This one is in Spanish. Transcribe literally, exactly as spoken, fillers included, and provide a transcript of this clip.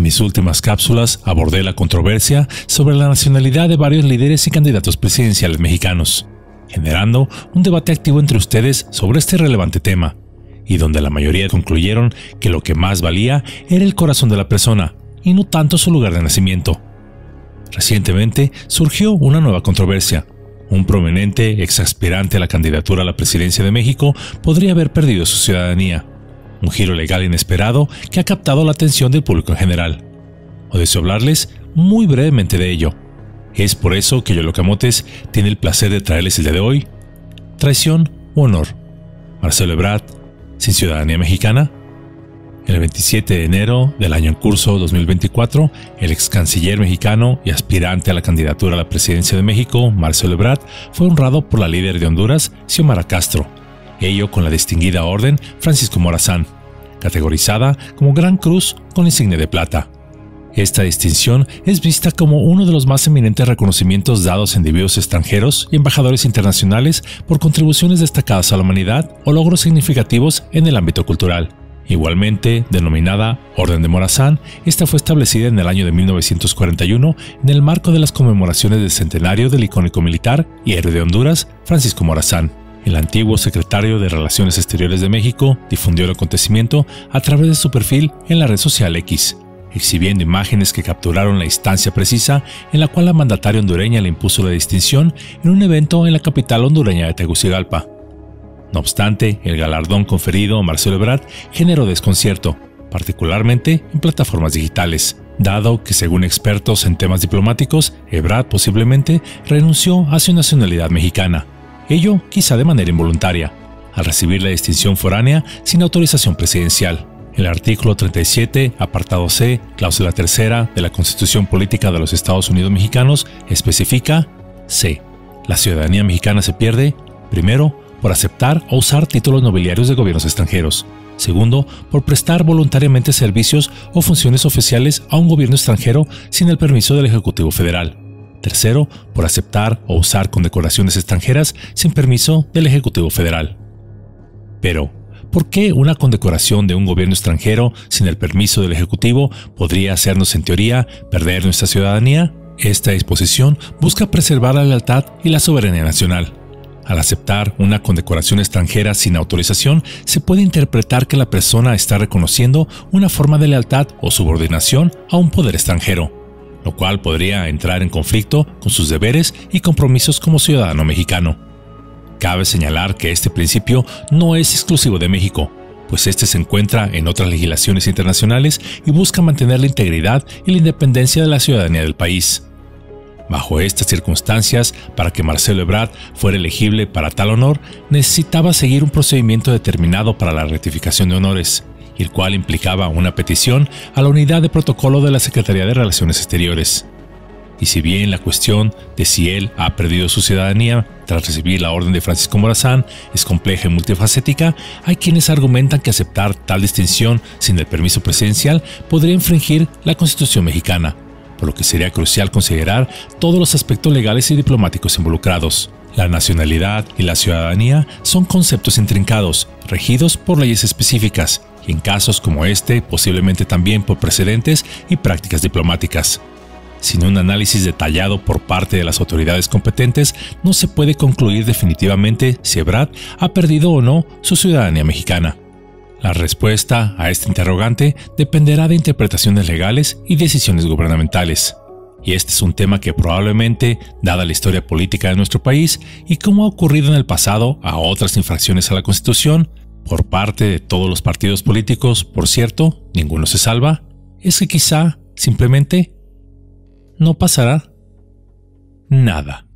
En mis últimas cápsulas abordé la controversia sobre la nacionalidad de varios líderes y candidatos presidenciales mexicanos, generando un debate activo entre ustedes sobre este relevante tema, y donde la mayoría concluyeron que lo que más valía era el corazón de la persona y no tanto su lugar de nacimiento. Recientemente surgió una nueva controversia. Un prominente exaspirante a la candidatura a la presidencia de México podría haber perdido su ciudadanía. Un giro legal inesperado que ha captado la atención del público en general. Os deseo hablarles muy brevemente de ello. Es por eso que Yolo Camotes tiene el placer de traerles el día de hoy: traición u honor. Marcelo Ebrard, sin ciudadanía mexicana. El veintisiete de enero del año en curso dos mil veinticuatro, el ex canciller mexicano y aspirante a la candidatura a la presidencia de México, Marcelo Ebrard, fue honrado por la líder de Honduras, Xiomara Castro, ello con la distinguida Orden Francisco Morazán, categorizada como Gran Cruz con insignia de plata. Esta distinción es vista como uno de los más eminentes reconocimientos dados a individuos extranjeros y embajadores internacionales por contribuciones destacadas a la humanidad o logros significativos en el ámbito cultural. Igualmente, denominada Orden de Morazán, esta fue establecida en el año de mil novecientos cuarenta y uno en el marco de las conmemoraciones del centenario del icónico militar y héroe de Honduras, Francisco Morazán. El antiguo secretario de Relaciones Exteriores de México difundió el acontecimiento a través de su perfil en la red social X, exhibiendo imágenes que capturaron la instancia precisa en la cual la mandataria hondureña le impuso la distinción en un evento en la capital hondureña de Tegucigalpa. No obstante, el galardón conferido a Marcelo Ebrard generó desconcierto, particularmente en plataformas digitales, dado que, según expertos en temas diplomáticos, Ebrard posiblemente renunció a su nacionalidad mexicana, ello quizá de manera involuntaria, al recibir la distinción foránea sin autorización presidencial. El artículo treinta y siete, apartado C, cláusula tercera de la Constitución Política de los Estados Unidos Mexicanos especifica: C. La ciudadanía mexicana se pierde, primero, por aceptar o usar títulos nobiliarios de gobiernos extranjeros. Segundo, por prestar voluntariamente servicios o funciones oficiales a un gobierno extranjero sin el permiso del Ejecutivo Federal. Tercero, por aceptar o usar condecoraciones extranjeras sin permiso del Ejecutivo Federal. Pero, ¿por qué una condecoración de un gobierno extranjero sin el permiso del Ejecutivo podría hacernos, en teoría, perder nuestra ciudadanía? Esta disposición busca preservar la lealtad y la soberanía nacional. Al aceptar una condecoración extranjera sin autorización, se puede interpretar que la persona está reconociendo una forma de lealtad o subordinación a un poder extranjero, lo cual podría entrar en conflicto con sus deberes y compromisos como ciudadano mexicano. Cabe señalar que este principio no es exclusivo de México, pues este se encuentra en otras legislaciones internacionales y busca mantener la integridad y la independencia de la ciudadanía del país. Bajo estas circunstancias, para que Marcelo Ebrard fuera elegible para tal honor, necesitaba seguir un procedimiento determinado para la rectificación de honores, el cual implicaba una petición a la unidad de protocolo de la Secretaría de Relaciones Exteriores. Y si bien la cuestión de si él ha perdido su ciudadanía tras recibir la orden de Francisco Morazán es compleja y multifacética, hay quienes argumentan que aceptar tal distinción sin el permiso presidencial podría infringir la Constitución mexicana, por lo que sería crucial considerar todos los aspectos legales y diplomáticos involucrados. La nacionalidad y la ciudadanía son conceptos intrincados, regidos por leyes específicas, y en casos como este, posiblemente también por precedentes y prácticas diplomáticas. Sin un análisis detallado por parte de las autoridades competentes, no se puede concluir definitivamente si Ebrard ha perdido o no su ciudadanía mexicana. La respuesta a este interrogante dependerá de interpretaciones legales y decisiones gubernamentales. Y este es un tema que probablemente, dada la historia política de nuestro país y como ha ocurrido en el pasado a otras infracciones a la Constitución, por parte de todos los partidos políticos, por cierto, ninguno se salva, es que quizá, simplemente, no pasará nada.